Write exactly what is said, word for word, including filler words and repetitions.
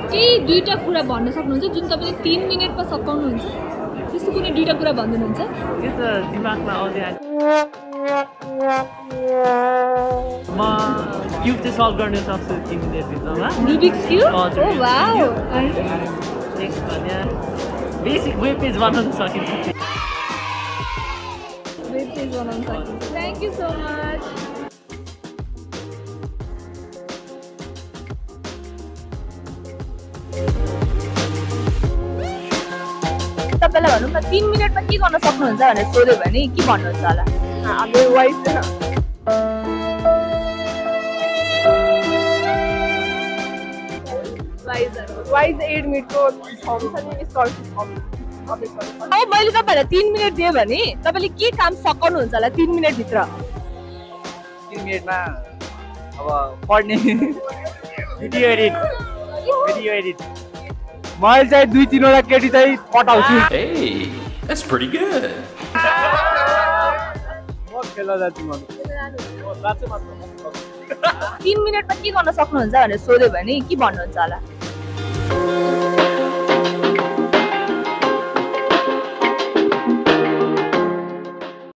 केही दुईटा कुरा भन्न सक्नुहुन्छ जुन तपाईले तीन मिनेटमा सकाउनुहुन्छ त्यस्तो कुनै दुईटा कुरा भन्नुहुन्छ त्यो त दिमागमा आउँदै आयो म क्यूब चाहिँ सल्भ गर्न सक्छु तीन मिनेट भित्रमा Rubik's cube oh wow next भन्या बेसिक वेब पेज बनाउन सकिन्छ वेब पेज बनाउन सकिन्छ थ्यांक यू सो मच तपाईलाई भन्नु न तीन मिनेटमा के गर्न सक्नुहुन्छ भनेर सोध्यो भने के भन्नुहुन्छ होला हाम्रो वाइस वाइज एडमिटको फर्म छ नि स्कलरशिप फर्म अब मैले तपाईलाई तीन मिनेट दिएँ भने तपाईले के काम सकाउनुहुन्छ होला तीन मिनेट भित्र तीन मिनेटमा अब पढ्ने भिडियो एडिट भिडियो एडिट मैले चाहिँ दुई तीनवटा केटी चाहिँ पठाउँछु Hey, that's pretty good. म खेल्न जान्छु म साँच्चै मात्र तीन मिनेटमा के गर्न सक्नुहुन्छ भनेर सोध्यो भने के भन्नुहुन्छ होला